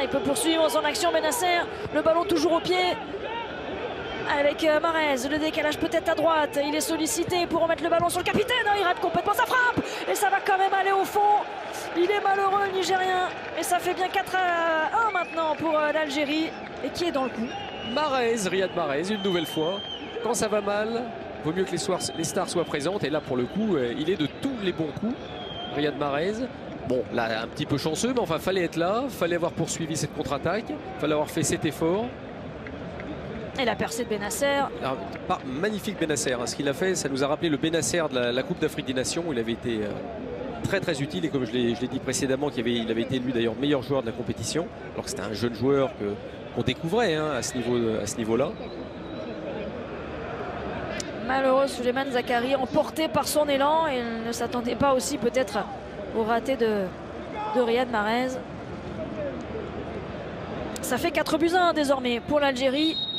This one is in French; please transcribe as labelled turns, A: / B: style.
A: il peut poursuivre son action. Benasser, le ballon toujours au pied avec Mahrez, le décalage peut-être à droite, il est sollicité pour remettre le ballon sur le capitaine, il rate complètement sa frappe et ça va quand même aller au fond. Il est malheureux le Nigérien et ça fait bien 4-1 maintenant pour l'Algérie et qui est dans le coup.
B: Mahrez, Riyad Mahrez, une nouvelle fois. Quand ça va mal, vaut mieux que les stars soient présentes et là pour le coup, il est de tous les bons coups, Riyad Mahrez. Bon, là un petit peu chanceux, mais enfin fallait être là, fallait avoir poursuivi cette contre-attaque, fallait avoir fait cet effort.
A: Et la percée de Benasser.
B: Alors, magnifique Benasser, hein. Ce qu'il a fait, ça nous a rappelé le Benasser de la Coupe d'Afrique des Nations où il avait été très très utile et comme je l'ai dit précédemment, il avait été élu d'ailleurs meilleur joueur de la compétition, alors que c'était un jeune joueur qu'on découvrait hein, à ce niveau-là.
A: Malheureux Souleymane Zakkari, emporté par son élan et il ne s'attendait pas aussi peut-être au raté de Riyad Mahrez. Ça fait 4-1 désormais pour l'Algérie.